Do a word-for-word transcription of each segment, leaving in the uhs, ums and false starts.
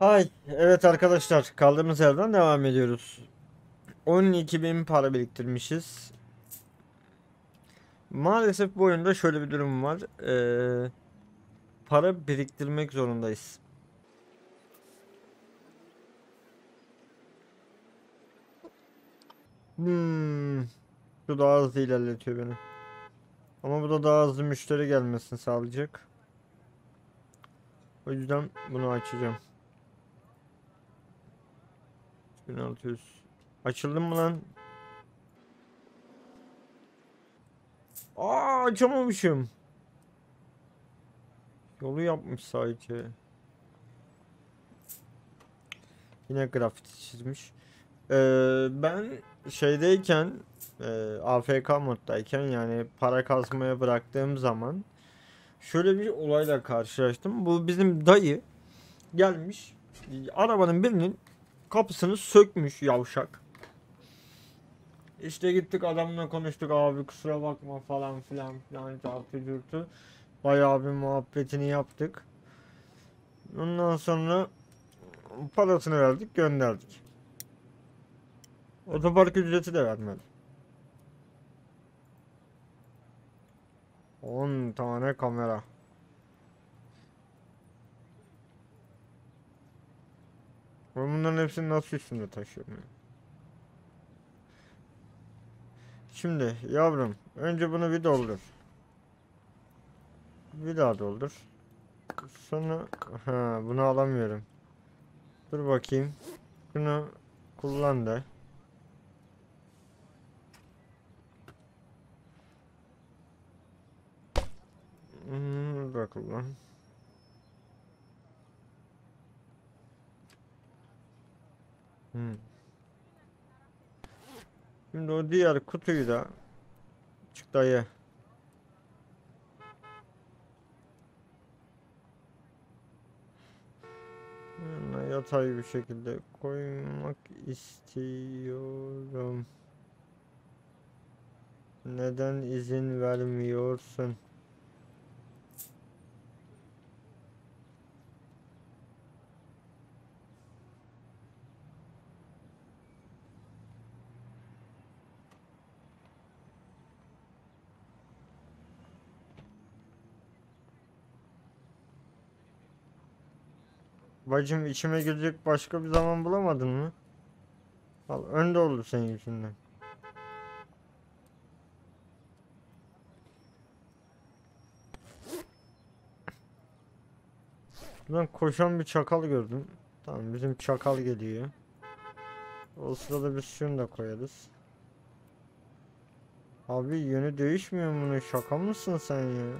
Hay, evet arkadaşlar, kaldığımız yerden devam ediyoruz. on iki bin para biriktirmişiz. Maalesef bu oyunda şöyle bir durum var. Ee, para biriktirmek zorundayız. Hmm, bu daha hızlı ilerletiyor beni. Ama bu da daha hızlı müşteri gelmesini sağlayacak. O yüzden bunu açacağım. bin altı yüz. Açıldı mı lan? Aa, açamamışım. Yolu yapmış sadece. Yine grafiti çizmiş. Ee, ben şeydeyken e, A F K moddayken yani para kasmaya bıraktığım zaman şöyle bir olayla karşılaştım. Bu bizim dayı gelmiş, e, arabanın birinin kapısını sökmüş yavşak. İşte gittik adamla konuştuk, abi kusura bakma falan filan filan çarptı cürtü. Bayağı bir muhabbetini yaptık. Ondan sonra parasını verdik, gönderdik. Otopark ücreti de vermedi. on tane kamera. Ben bunların hepsini nasıl üstümde taşıyorum ya? Şimdi yavrum, önce bunu bir doldur. Bir daha doldur. Sonra ha, bunu alamıyorum. Dur bakayım. Bunu kullan da. Hmm, da kullan. Hmm. Şimdi o diğer kutuyu da çık dayı. Yanına yatay bir şekilde koymak istiyorum. Neden izin vermiyorsun? Bacım, içime girecek başka bir zaman bulamadın mı? Al, önde oldu senin yüzünden. Ben koşan bir çakal gördüm. Tamam, bizim çakal geliyor. O sırada biz şunu da koyarız. Abi yönü değişmiyor mu bunun? Şaka mısın sen ya?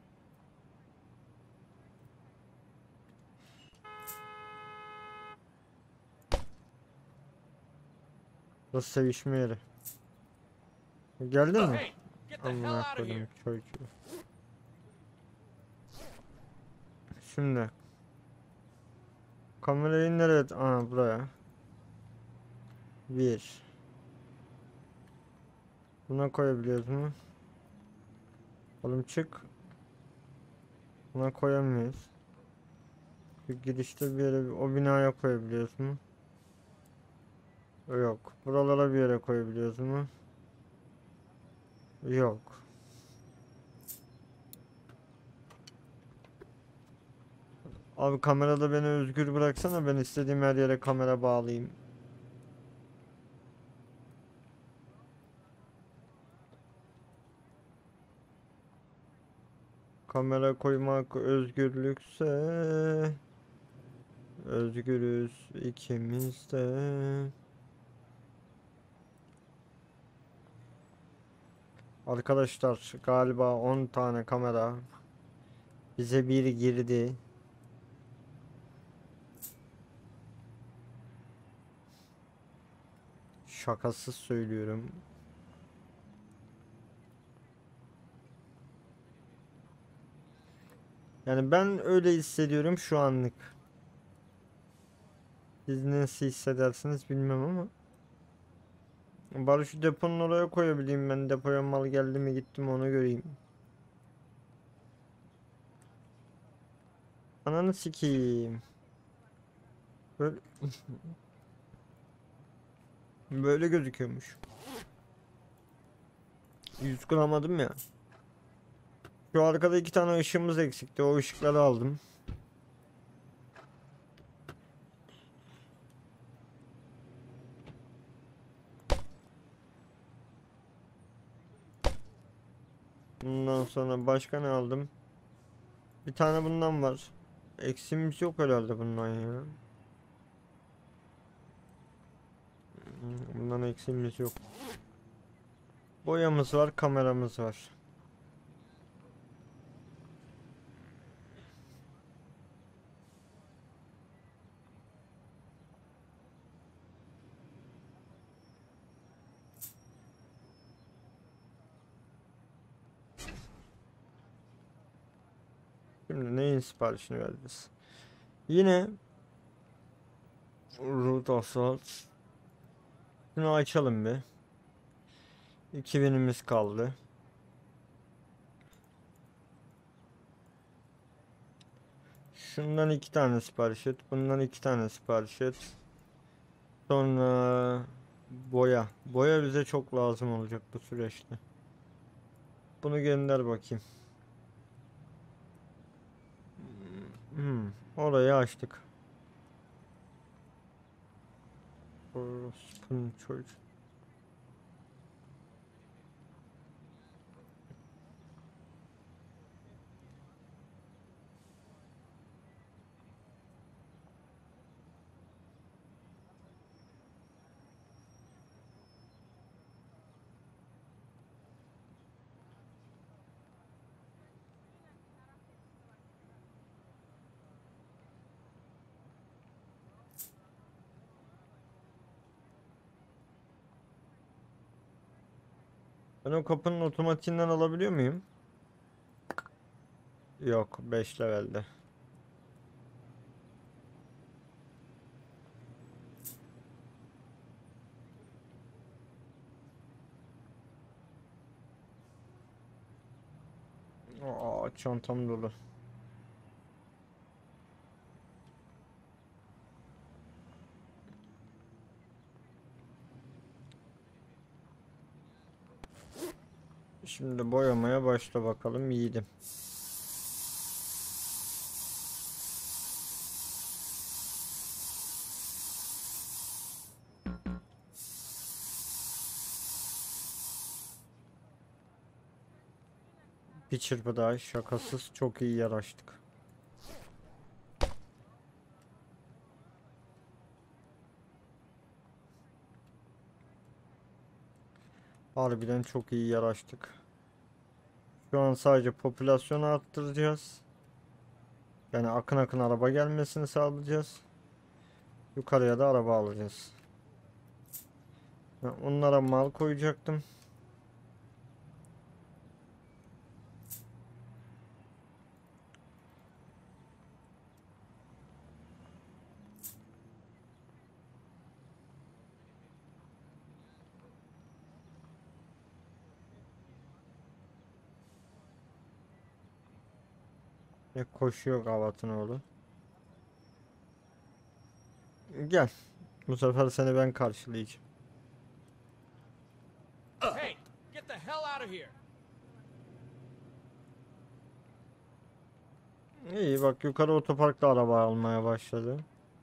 Nasıl sevişme yeri? Geldi mi? Amına koydum çocuğu. Şimdi kamerayı nereye? Aa, buraya. Bir. Buna koyabiliyoruz mu? Oğlum çık. Buna koyamıyoruz. Bir girişte bir yere, o binaya koyabiliyoruz mu? Yok. Buralara bir yere koyabiliyoruz mu? Yok. Abi kamerada beni özgür bıraksana, ben istediğim her yere kamera bağlayayım. Kamera koymak özgürlükse özgürüz ikimiz de. Arkadaşlar galiba on tane kamera bize bir girdi. Şakasız söylüyorum. Yani ben öyle hissediyorum şu anlık. Siz nasıl hissedersiniz bilmem ama. Bari şu deponun oraya koyabileyim, ben depoya mal geldi mi gitti mi onu göreyim. Ananı sikeyim. Böyle, böyle gözüküyormuş. yüz kuramadım ya. Şu arkada iki tane ışığımız eksikti. O ışıkları aldım. Bundan sonra başka ne aldım? Bir tane bundan var. Eksimiz yok herhalde bundan ya. Hmm, bundan eksimiz yok. Boyamız var, kameramız var. Şimdi neyin siparişini vereceğiz? Yine Root Assault. Şunu açalım bir. iki binimiz kaldı. Şundan iki tane sipariş et. Bundan iki tane sipariş et. Sonra boya. Boya bize çok lazım olacak bu süreçte. Bunu gönder bakayım. Hmm, orayı açtık. Orospunun çocuk. Ben o kapının otomatiğinden alabiliyor muyum? Yok, beş levelde. Aa, çantam dolu. Şimdi boyamaya başla bakalım yiğidim. Bir çırpı daha şakasız çok iyi yaraştık. Harbiden çok iyi yaraştık. Şu an sadece popülasyonu arttıracağız. Yani akın akın araba gelmesini sağlayacağız. Yukarıya da araba alacağız. Ben onlara mal koyacaktım. Ne koşuyor Gavat'ın oğlu. Gel. Bu sefer seni ben karşılayacağım. Hey, get the hell out of here! İyi bak yukarı otoparkta araba almaya başladı.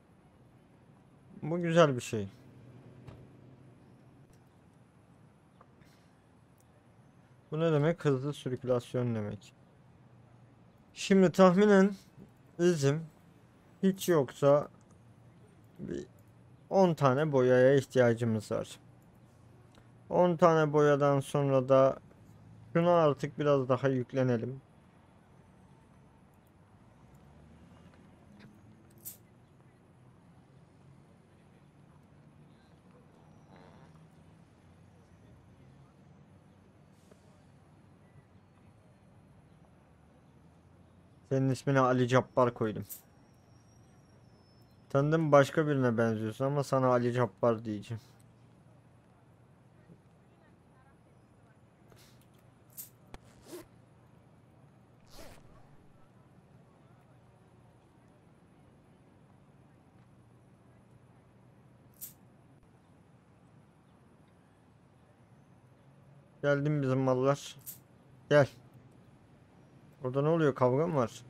Bu güzel bir şey. Bu ne demek? Hızlı sirkülasyon demek. Şimdi tahminen bizim hiç yoksa bir on tane boyaya ihtiyacımız var. on tane boyadan sonra da şuna artık biraz daha yüklenelim. Senin ismine Ali Cabbar koydum. Tanıdım başka birine benziyorsun ama sana Ali Cabbar diyeceğim. Geldim bizim mallar. Gel. Orada ne oluyor? Kavga mı var?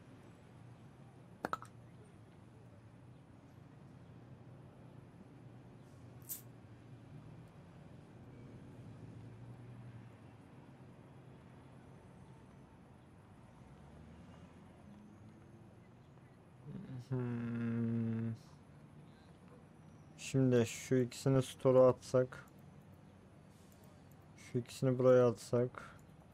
Hmm. Şimdi şu ikisini store'a atsak. Şu ikisini buraya atsak.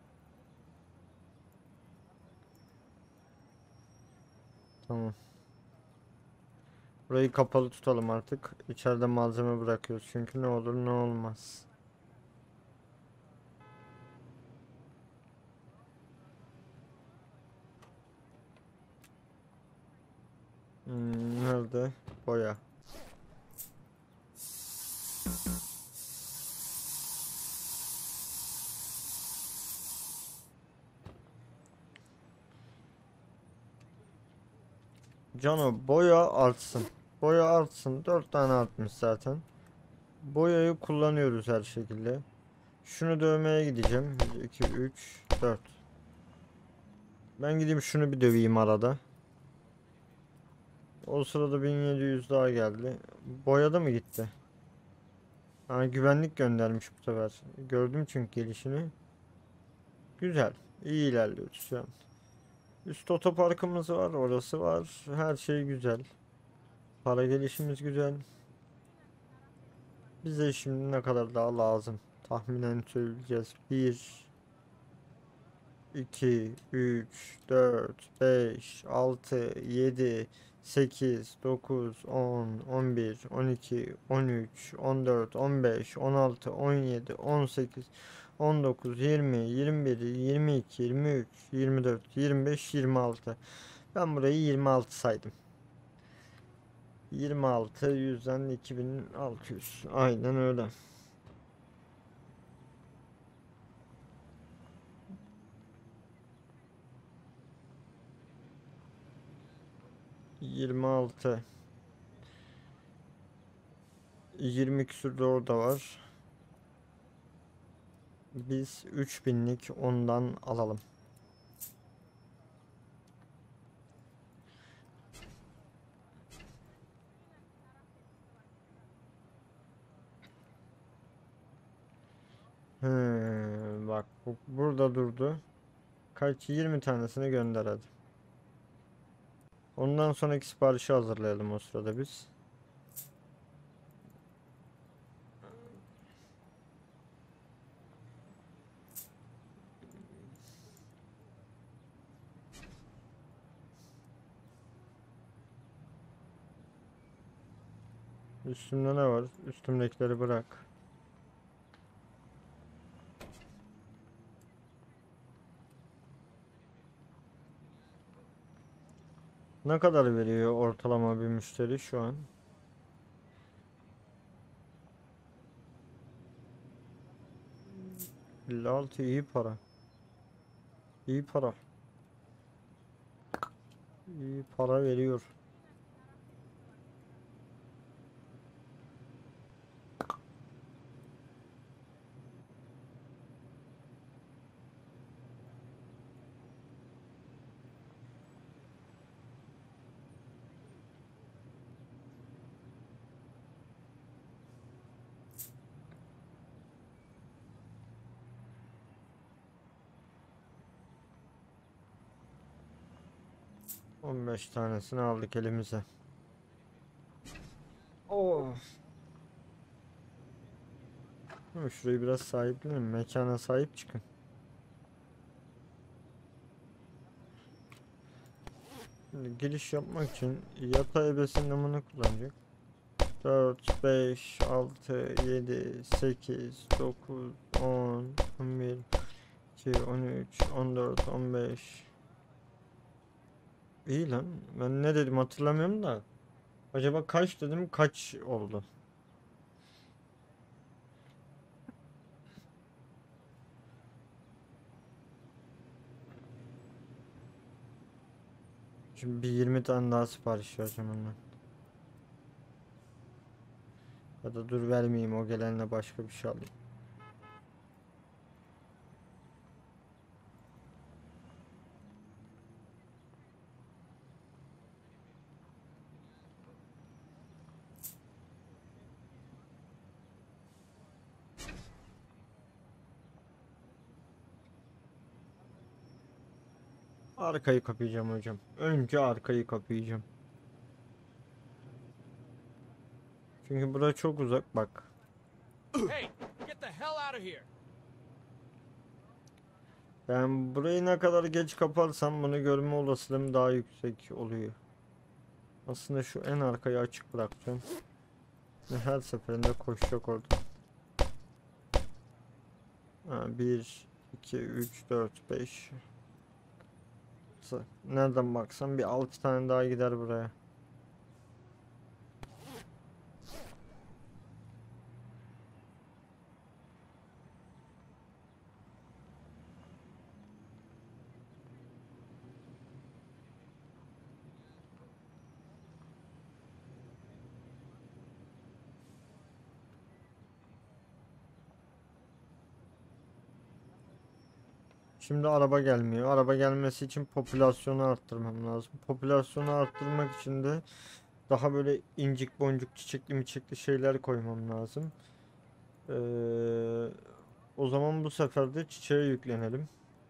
Tamam. Burayı kapalı tutalım artık. İçeride malzeme bırakıyoruz çünkü ne olur ne olmaz. Hmm, nerede? Boya. Cano boya artsın. Boya artsın. Dört tane artmış zaten. Boyayı kullanıyoruz her şekilde. Şunu dövmeye gideceğim. bir, iki, üç, dört. Ben gideyim şunu bir döveyim arada. O sırada bin yedi yüz daha geldi. Boyada mı gitti? Ha, güvenlik göndermiş bu sefer. Gördüm çünkü gelişini. Güzel. İyi ilerliyoruz şu an. Üst otoparkımız var. Orası var. Her şey güzel. Para gelişimiz güzel. Bize şimdi ne kadar daha lazım? Tahminen söyleyeceğiz. bir, iki, üç, dört, beş, altı, yedi, sekiz, dokuz, on, on bir, on iki, on üç, on dört, on beş, on altı, on yedi, on sekiz, on dokuz, yirmi, yirmi bir, yirmi iki, yirmi üç, yirmi dört, yirmi beş, yirmi altı. Ben burayı yirmi altı saydım. yirmi altı yüzden iki bin altı yüz. Aynen öyle. yirmi altı. yirmi küsür de orada var. Biz üç binlik ondan alalım. He, bak bu burada durdu. Kaç yirmi tanesini gönder hadi. Ondan sonraki siparişi hazırlayalım o sırada biz. Üstümde ne var? Üstümdekileri bırak. Ne kadar veriyor ortalama bir müşteri şu an? elli altı iyi para. İyi para. İyi para veriyor. on beş tanesini aldık elimize. Oh. Hı, şurayı biraz sahiplenin. Mekana sahip çıkın. Şimdi giriş yapmak için yatay ebesin namını kullanacak. dört, beş, altı, yedi, sekiz, dokuz, on, on bir, iki, on üç, on dört, on beş. İyi lan. Ben ne dedim hatırlamıyorum da. Acaba kaç dedim kaç oldu? Şimdi bir yirmi tane daha sipariş vereceğim ondan. Ya da dur vermeyeyim, o gelenle başka bir şey alayım. Arkayı kapayacağım hocam. Önce arkayı kapayacağım. Çünkü burası çok uzak bak. Hey, get the hell out of here. Ben burayı ne kadar geç kaparsam bunu görme olasılığım daha yüksek oluyor. Aslında şu en arkayı açık bırakacağım. Ve her seferinde koşacak orada. Ha, bir, iki, üç, dört, beş. Nereden baksam bir altı tane daha gider buraya. Şimdi araba gelmiyor. Araba gelmesi için popülasyonu arttırmam lazım. Popülasyonu arttırmak için de daha böyle incik boncuk çiçekli miçekli şeyler koymam lazım. Ee, o zaman bu sefer de çiçeğe yüklenelim.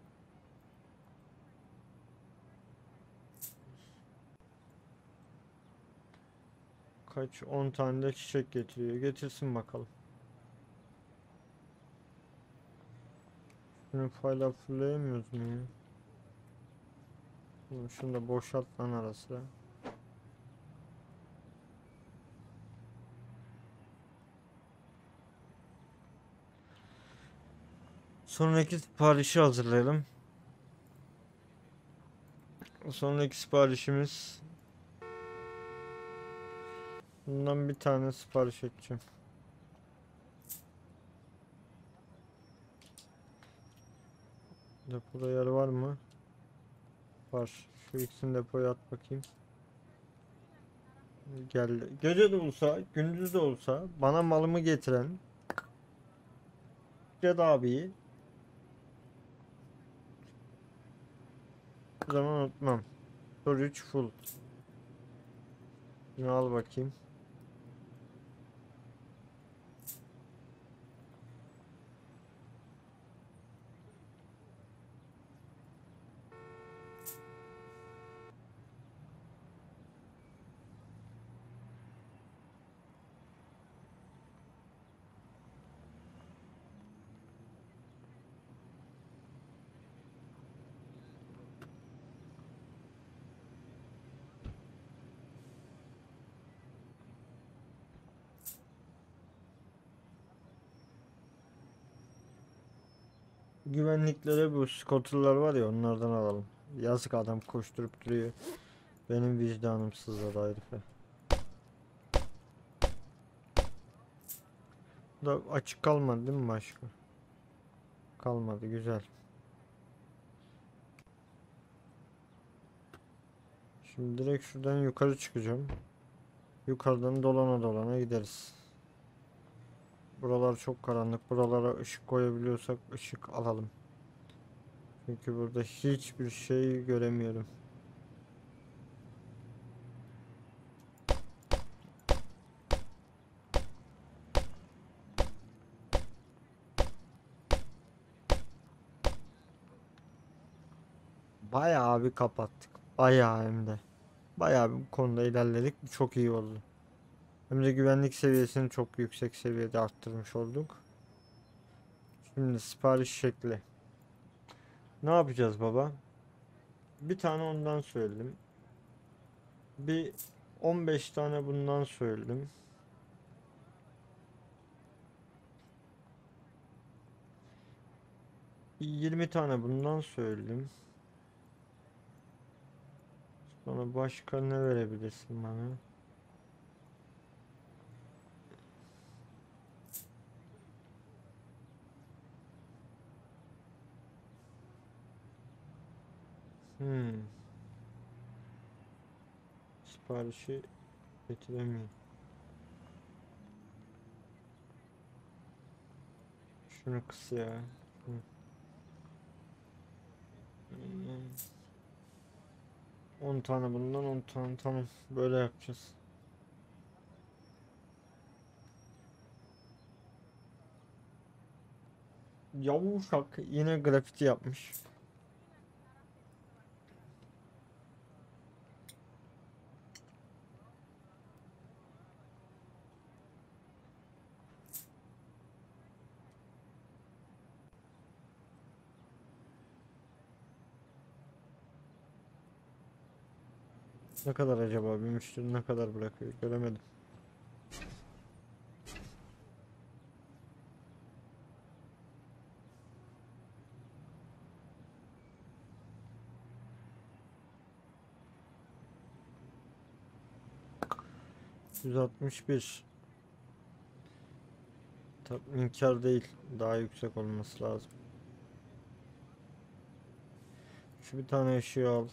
Kaç? on tane de çiçek getiriyor. Getirsin bakalım. Şunu hala fullleyemiyoruz mu ya? Oğlum şunu da boşalt lan ara sıra. Sonraki siparişi hazırlayalım. Sonraki siparişimiz, bundan bir tane sipariş edeceğim. Depoda yer var mı? Var. Şu ikisini depoya at bakayım. Geldi. Gece de olsa, gündüz de olsa bana malımı getiren Ced abiyi o zaman unutmam. Storage full. Bunu al bakayım. Güvenliklere bu scooter'lar var ya, onlardan alalım. Yazık, adam koşturup duruyor. Benim vicdanım sızladı herife. Bu da açık kalmadı değil mi başka? Kalmadı, güzel. Şimdi direkt şuradan yukarı çıkacağım. Yukarıdan dolana dolana gideriz. Buralar çok karanlık. Buralara ışık koyabiliyorsak ışık alalım. Çünkü burada hiçbir şey göremiyorum. Bayağı bir kapattık. Bayağı hem de. Bayağı bir bu konuda ilerledik. Bu çok iyi oldu. Hem de güvenlik seviyesini çok yüksek seviyede arttırmış olduk. Şimdi sipariş şekli. Ne yapacağız baba? Bir tane ondan söyledim. Bir on beş tane bundan söyledim. Bir yirmi tane bundan söyledim. Sonra başka ne verebilirsin bana? Hmm. Siparişi getiremiyorum. Şunu kıs ya. Şunu. Hmm. on tane bundan, on tane, tamam. Böyle yapacağız. Yavuşak yine grafiti yapmış. Ne kadar acaba? Bir müşteri ne kadar bırakıyor? Göremedim. yüz altmış bir. Tatminkar değil. Daha yüksek olması lazım. Şu bir tane ışığı al.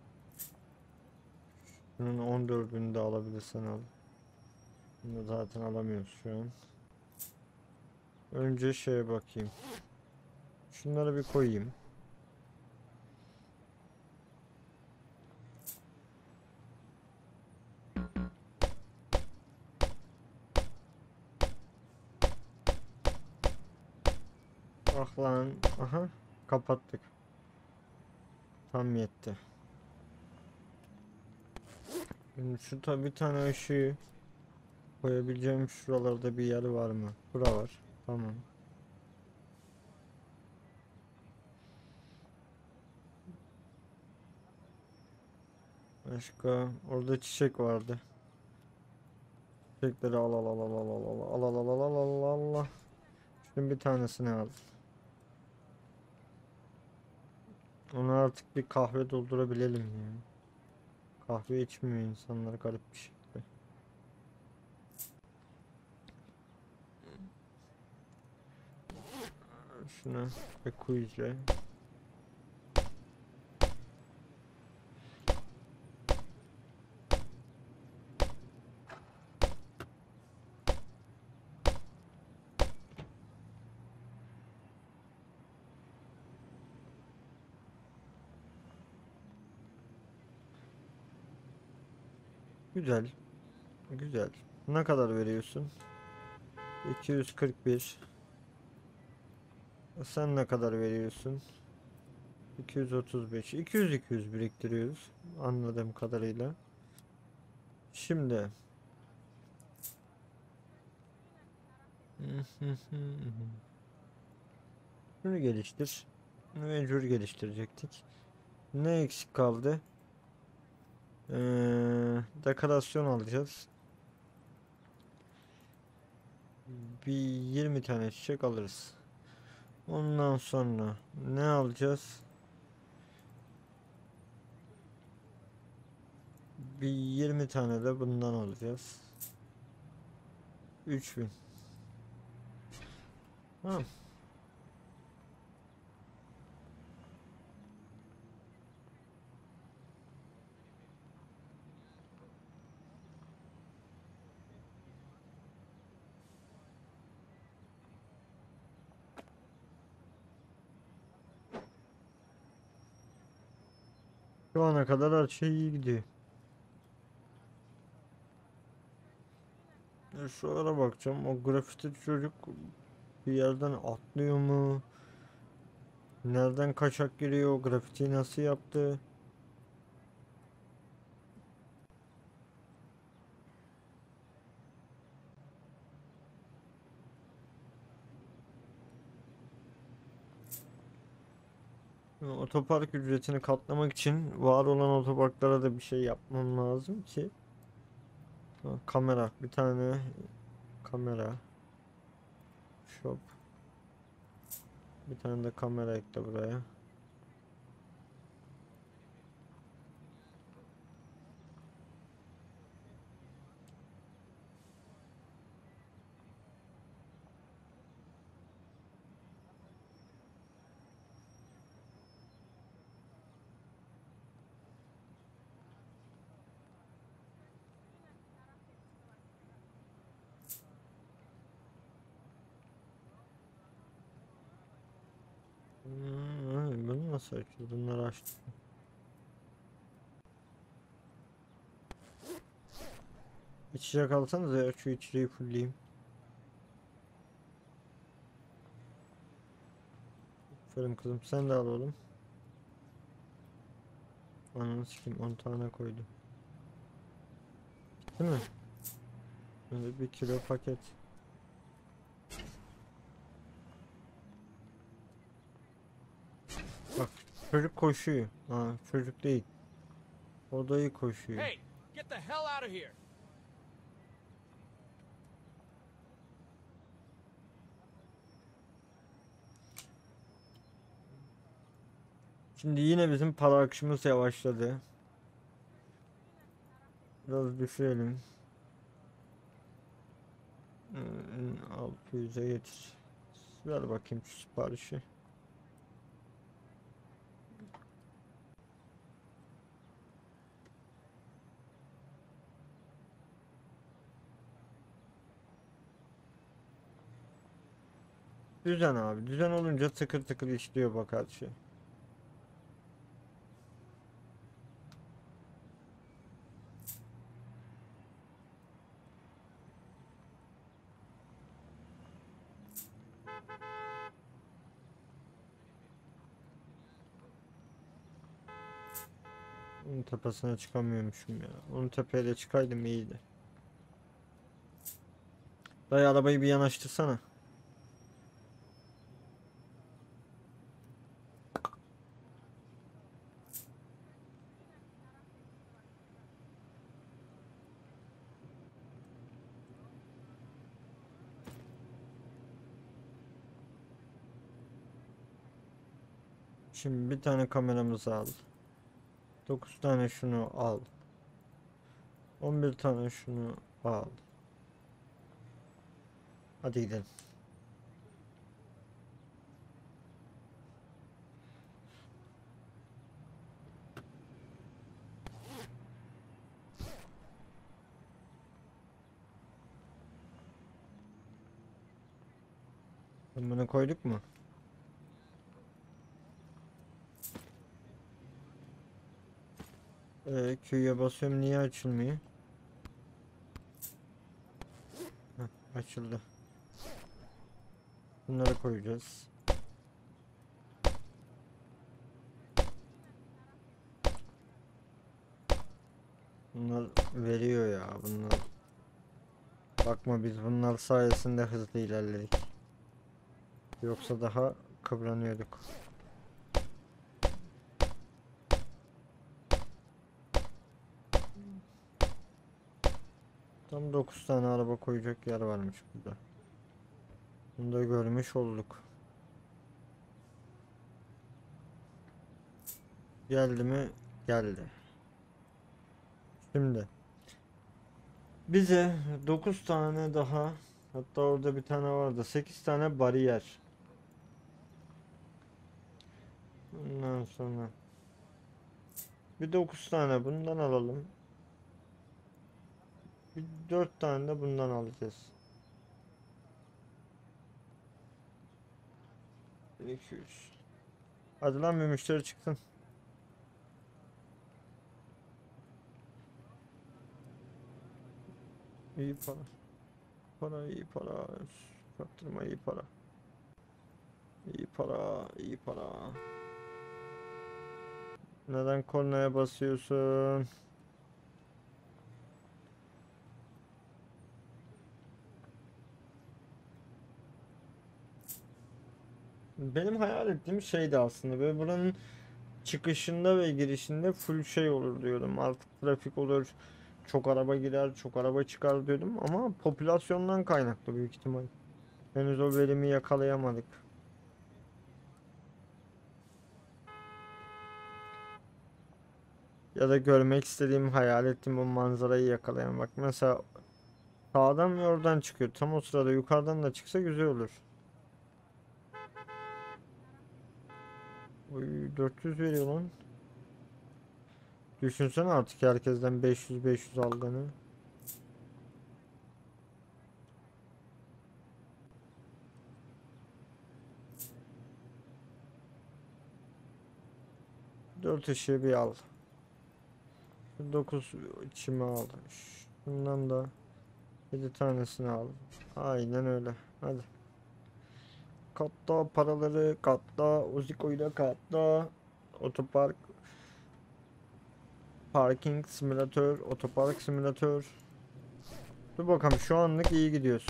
Bunun on dördünü de alabilirsen al. Bunu zaten alamıyoruz şu an. Önce şeye bakayım. Şunları bir koyayım. Ah lan. Aha. Kapattık. Tam yetti. Şimdi şu tabi bir tane ışığı koyabileceğim şuralarda bir yer var mı? Bura var. Tamam. Başka orada çiçek vardı. Çiçekleri al al al al al al al al al al al al al al. Şunun bir tanesini al. Onu artık bir kahve doldurabilelim ya. Kahve içmiyor insanlar garip bir şekilde. Şuna ve kuyuca. Güzel. Güzel. Ne kadar veriyorsun? iki yüz kırk bir. Sen ne kadar veriyorsun? iki yüz otuz beş. iki yüz iki yüz biriktiriyoruz. Anladığım kadarıyla. Şimdi. Şunu geliştir. Bunu mecbur geliştirecektik. Ne eksik kaldı? Ee, dekorasyon alacağız. Bir yirmi tane çiçek alırız. Ondan sonra ne alacağız? Bir yirmi tane de bundan alacağız. üç bin. Tamam. Şu ana kadar her şey iyi gidiyor. Ya şuralara bakacağım. O grafiti çocuk bir yerden atlıyor mu? Nereden kaçak giriyor? O grafitiyi nasıl yaptı? Yani otopark ücretini katlamak için var olan otoparklara da bir şey yapmam lazım ki. Ha, kamera. Bir tane kamera. Shop. Bir tane de kamera ekle buraya. Hmm, bunu nasıl açıyoruz? Bunları açtık. İçecek alsanız ya şu içeceği fullleyeyim. Aferin kızım sen de al oğlum. Ananı sikeyim on tane koydum. Değil mi? Böyle bir kilo paket. Bak çocuk koşuyor. Ha çocuk değil. Odayı koşuyor. Hey, get the hell out of here. Şimdi yine bizim para akışımız yavaşladı. Biraz düşürelim. Hmm, altı yüze getir. Ver bakayım şu siparişi. Düzen abi. Düzen olunca tıkır tıkır işliyor bak her şey. Onun tepesine çıkamıyormuşum ya. Onun tepeye çıkaydım iyiydi. Dayı arabayı bir yanaştırsana. Şimdi bir tane kameramızı al. dokuz tane şunu al. on bir tane şunu al. Hadi gidelim. Bunu koyduk mu? Ee, Q'ya basıyorum, niye açılmıyor? Heh, açıldı. Bunları koyacağız. Bunlar veriyor ya bunlar. Bakma biz bunlar sayesinde hızlı ilerledik. Yoksa daha kıvranıyorduk. Tam dokuz tane araba koyacak yer varmış burada. Bunu da görmüş olduk. Geldi mi? Geldi. Şimdi bize dokuz tane daha, hatta orada bir tane vardı, sekiz tane bariyer. Ondan sonra bir dokuz tane bundan alalım. Bir dört tane de bundan alacağız. iki yüz. Hadi lan bir müşteri çıksın. İyi para. Para iyi para. Kaptırma iyi para. İyi para, iyi para. Neden kornaya basıyorsun? Benim hayal ettiğim şeydi aslında. Böyle buranın çıkışında ve girişinde full şey olur diyordum. Artık trafik olur. Çok araba girer, çok araba çıkar diyordum ama popülasyondan kaynaklı büyük ihtimal. Henüz o verimi yakalayamadık. Ya da görmek istediğim, hayal ettiğim o manzarayı yakalayamamak. Mesela sağdan ve oradan çıkıyor. Tam o sırada yukarıdan da çıksa güzel olur. Oy, dört yüz veriyor lan. Düşünsene artık herkesten beş yüz beş yüz aldığını. dört ışığı bir al. dokuz çimi al. Şundan da yedi tanesini al. Aynen öyle. Hadi. Katla paraları, katla Uziko'yla katla. Otopark, parking simülatör, otopark simülatör. Dur bakalım, şu anlık iyi gidiyoruz.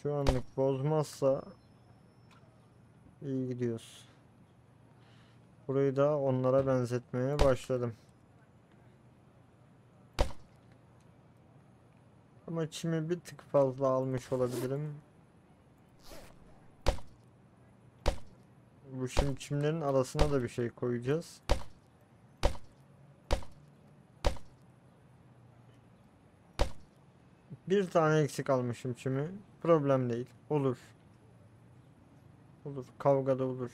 Şu anlık bozmazsa iyi gidiyoruz. Burayı da onlara benzetmeye başladım. Ama çimi bir tık fazla almış olabilirim. Bu şimdi çimlerin arasına da bir şey koyacağız. Bir tane eksik almışım çimi. Problem değil. Olur. Olur. Kavgada olur.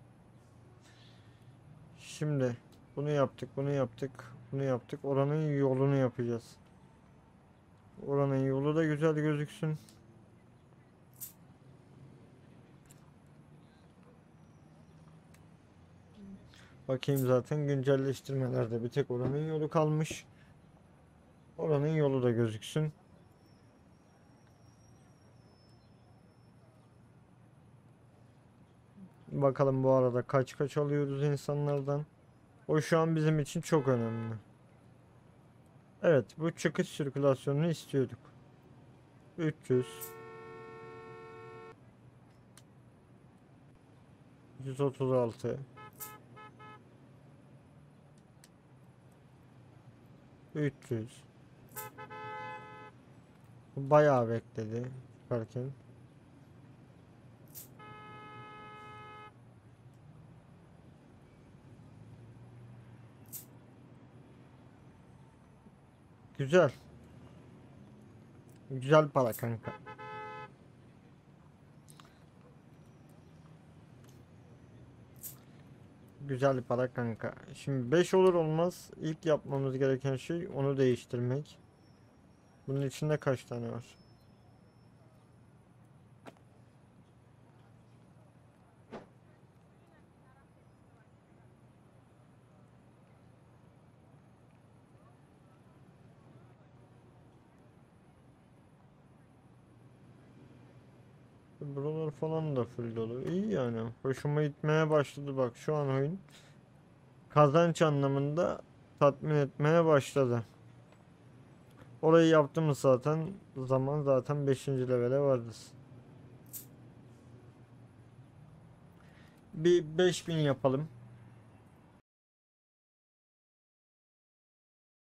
Şimdi bunu yaptık, bunu yaptık, bunu yaptık. Oranın yolunu yapacağız. Oranın yolu da güzel gözüksün. Bakayım, zaten güncelleştirmelerde bir tek oranın yolu kalmış. Oranın yolu da gözüksün. Bakalım bu arada kaç kaç alıyoruz insanlardan. O şu an bizim için çok önemli. Evet, bu çıkış sirkülasyonunu istiyorduk. üç yüz yüz otuz altı üç yüz. Bayağı bekledi çıkarken. Güzel. Güzel para kanka. Güzel para kanka. Şimdi beş olur olmaz ilk yapmamız gereken şey onu değiştirmek. Bunun içinde kaç tane var? Buralar falan da full dolu. İyi yani. Hoşuma gitmeye başladı bak, şu an oyun kazanç anlamında tatmin etmeye başladı. Orayı yaptığımız zaten zaman zaten beşinci levele varız. Bir beş bin yapalım.